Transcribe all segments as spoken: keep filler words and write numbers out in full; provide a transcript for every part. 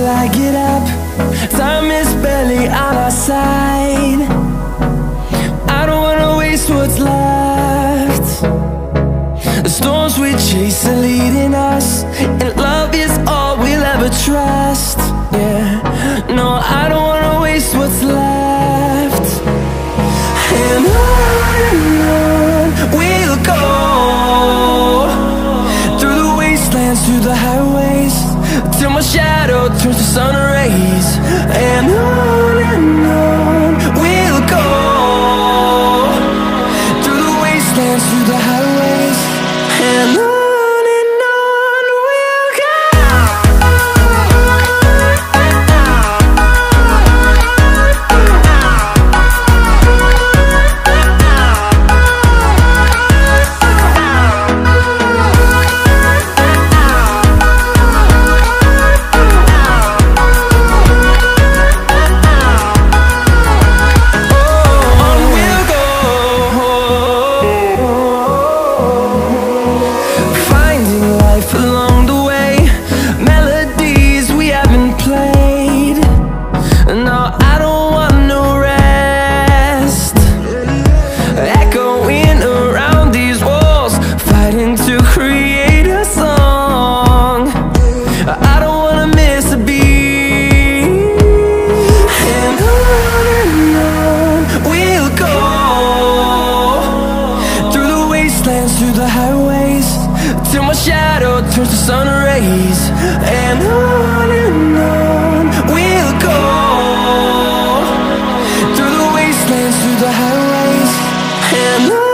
till I get up. Time is barely on our side. I don't wanna waste what's left. The storms we chase are leading us, and love is all we'll ever trust. Yeah, no, I don't wanna waste what's left. And on and on we'll go, through the wastelands, through the highways, till my shadow turns to sun rays. And on and on we'll go, through the wastelands, through the highways, and on. Through the highways, till my shadow turns to sun rays. And on and on we'll go, through the wastelands, through the highways, and on.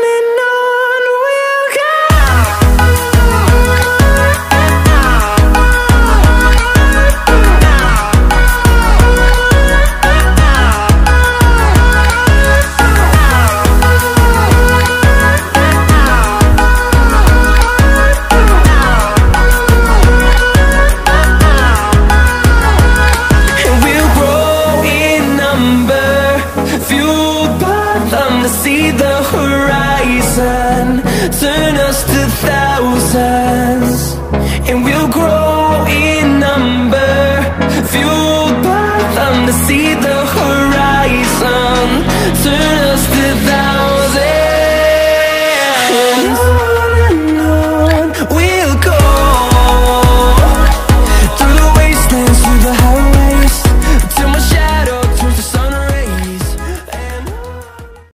See the horizon turn us to thousands, and we'll grow